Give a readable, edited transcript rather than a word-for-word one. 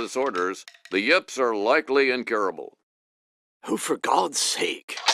disorders, the yips are likely incurable. Oh, for God's sake.